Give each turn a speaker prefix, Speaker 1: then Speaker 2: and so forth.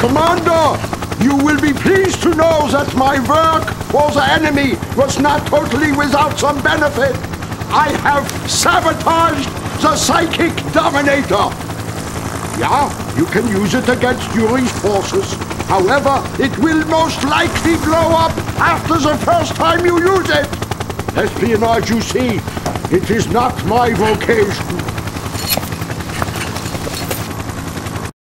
Speaker 1: Commander, you will be pleased to know that my work for the enemy was not totally without some benefit. I have sabotaged the Psychic Dominator. Yeah, you can use it against Yuri's forces. However, it will most likely blow up after the first time you use it. Espionage, you see, it is not my vocation.